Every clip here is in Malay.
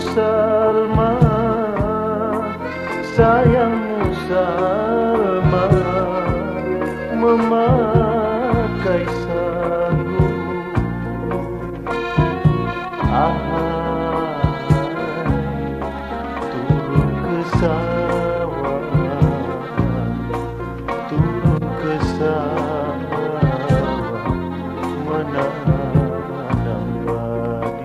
Salma, sayangmu Salma, memakai sagu. Turun ke sawah, turun ke sawah, menanam padi.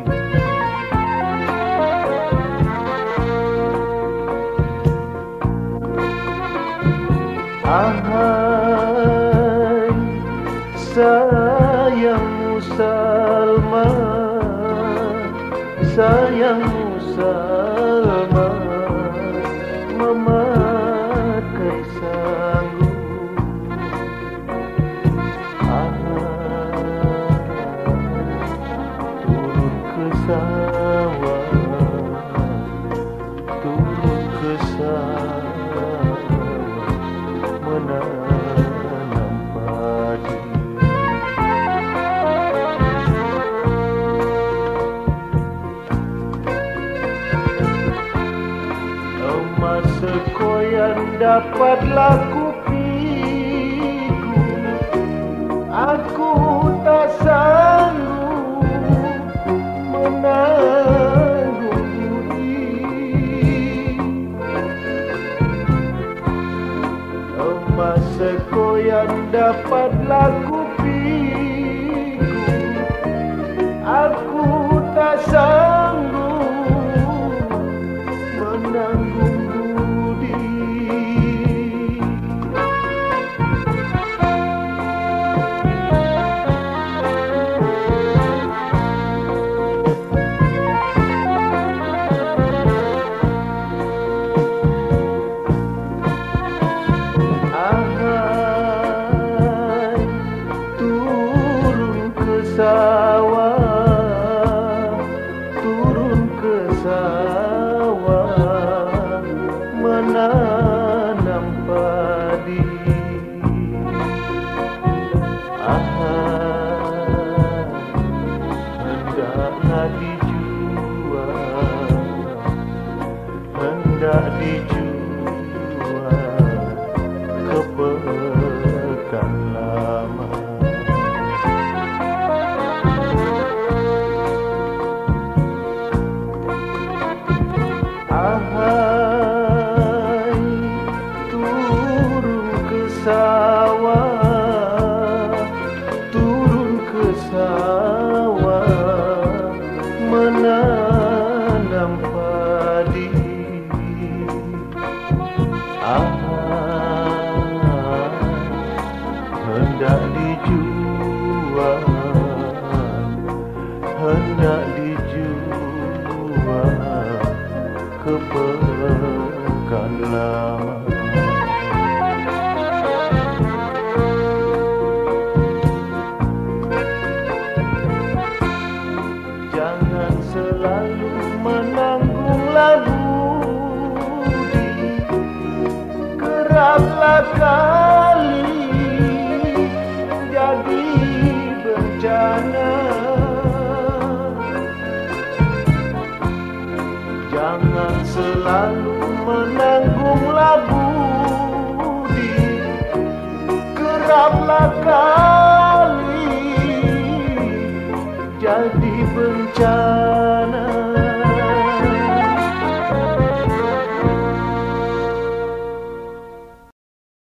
Ahai, sayangmu Salma, sayangmu Salma, memakai sagu. Turun ke sawah, turun ke sawah, menanam padi. Emas sekoyan dapatlah kupikul, aku tak sanggup menanggung budi. Emas sekoyan dapatlah kupikul, aku tak sanggup menanggung budi. Ahai, turun ke sawah, turun ke sawah, menanam padi. Ahai, hendaklah dijual, hendak dijual ke pekan lama. Ahai, turun ke sawah, turun ke sawah, menanam padi. Ahai, hendak dijual, hendak dijual ke pekan lama. Jangan selalu menanggunglah budi, keraplah kali jadi bencana. Jangan selalu menanggunglah budi, keraplah kali